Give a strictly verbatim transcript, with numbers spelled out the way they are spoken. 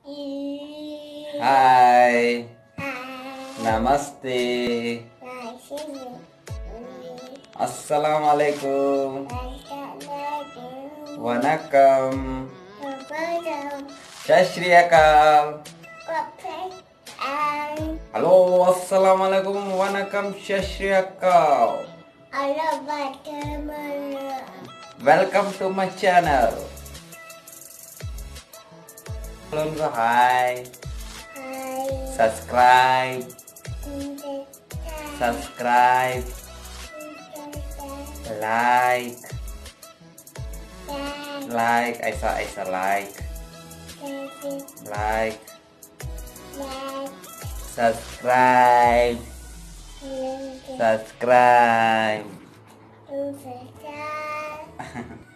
Hai, namaste, assalamualaikum, wanakam, syashriyakal. Halo, assalamualaikum, wanakam, syashriyakal. Welcome to my channel. Halo, hai. Subscribe, subscribe, like, like, Aisyah, Aisyah, like, like, subscribe, subscribe.